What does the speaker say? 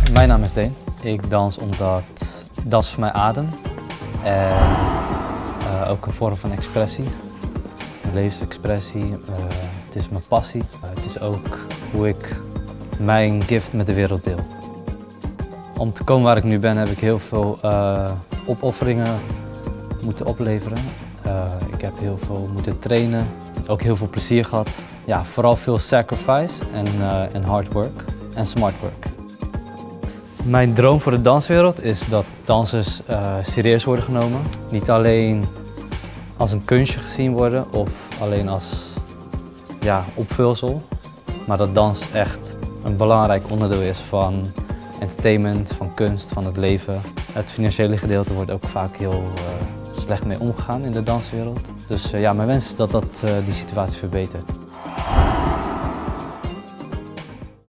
Mijn naam is Deen. Ik dans omdat dans is voor mij adem en ook een vorm van expressie, een levensexpressie. Het is mijn passie. Het is ook hoe ik mijn gift met de wereld deel. Om te komen waar ik nu ben heb ik heel veel opofferingen moeten opleveren. Ik heb heel veel moeten trainen, ook heel veel plezier gehad. Ja, vooral veel sacrifice en hard work en smart work. Mijn droom voor de danswereld is dat dansers serieus worden genomen. Niet alleen als een kunstje gezien worden of alleen als opvulsel, maar dat dans echt een belangrijk onderdeel is van entertainment, van kunst, van het leven. Het financiële gedeelte wordt ook vaak heel slecht mee omgegaan in de danswereld. Dus mijn wens is dat die situatie verbetert.